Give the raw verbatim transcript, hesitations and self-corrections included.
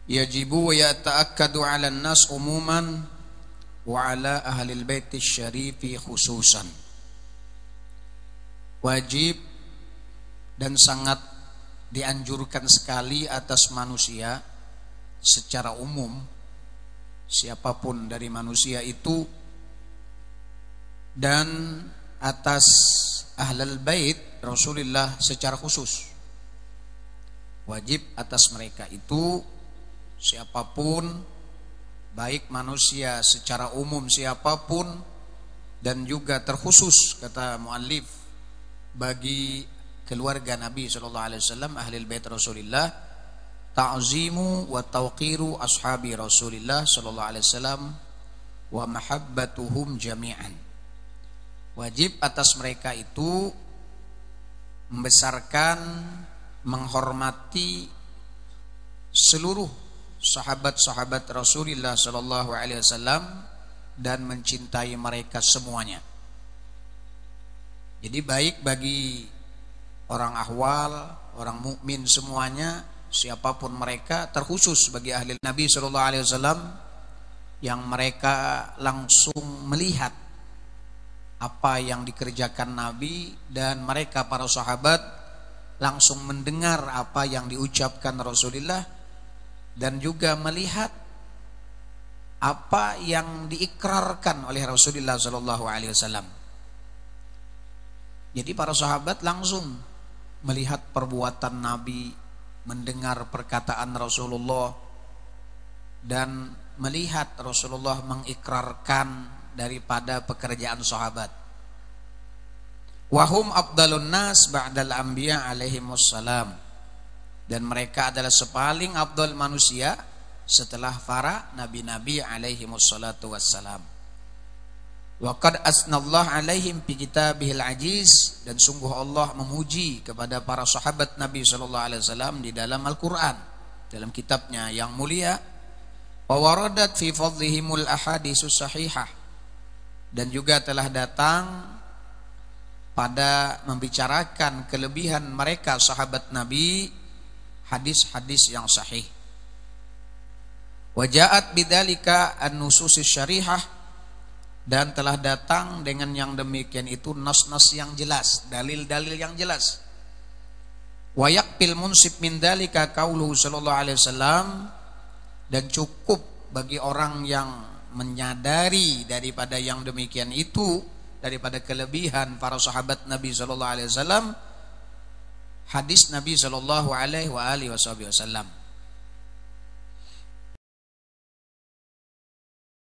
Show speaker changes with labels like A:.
A: yajibu wa yata'akkadu 'ala an-nas umuman wa 'ala ahli al-bait asy-syarifi khususan. Wajib dan sangat dianjurkan sekali atas manusia secara umum, siapapun dari manusia itu, dan atas ahlul bait Rasulullah secara khusus. Wajib atas mereka itu, siapapun, baik manusia secara umum siapapun, dan juga terkhusus kata muallif bagi keluarga Nabi sallallahu alaihi wasallam ahlul bait Rasulullah, ta'zimu wa tawqiru ashabi Rasulillah sallallahu alaihi wasallam wa mahabbatuhum jami'an. Wajib atas mereka itu membesarkan, menghormati seluruh sahabat-sahabat Rasulullah sallallahu alaihi wasallam dan mencintai mereka semuanya. Jadi baik bagi orang ahwal, orang mukmin semuanya, siapapun mereka, terkhusus bagi ahli Nabi sallallahu alaihi wasallam yang mereka langsung melihat apa yang dikerjakan Nabi, dan mereka para sahabat langsung mendengar apa yang diucapkan Rasulullah dan juga melihat apa yang diikrarkan oleh Rasulullah sallallahu alaihi wasallam. Jadi para sahabat langsung melihat perbuatan Nabi, mendengar perkataan Rasulullah, dan melihat Rasulullah mengikrarkan daripada pekerjaan sahabat. Wahum afdalun nas ba'dal anbiya alaihimussalam, dan mereka adalah sepaling afdal manusia setelah para nabi-nabi alaihimussalatu wassalam. Wa qad asnallahu alaihim fi kitabihil aziz, dan sungguh Allah memuji kepada para sahabat Nabi sallallahu alaihi wasallam di dalam Al-Qur'an, dalam kitabnya yang mulia. Wa waradat fi fadlihimul ahaditsus sahihah, dan juga telah datang pada membicarakan kelebihan mereka sahabat Nabi hadis-hadis yang sahih. Wa ja'at bidzalika an-nususis syarihah, dan telah datang dengan yang demikian itu nas-nas yang jelas, dalil-dalil yang jelas. Wa yaqbil munsib min dzalika qauluhu sallallahu alaihi wasallam, dan cukup bagi orang yang menyadari daripada yang demikian itu, daripada kelebihan para sahabat Nabi sallallahu alaihi wasallam, hadis Nabi sallallahu alaihi wa alihi wasallam.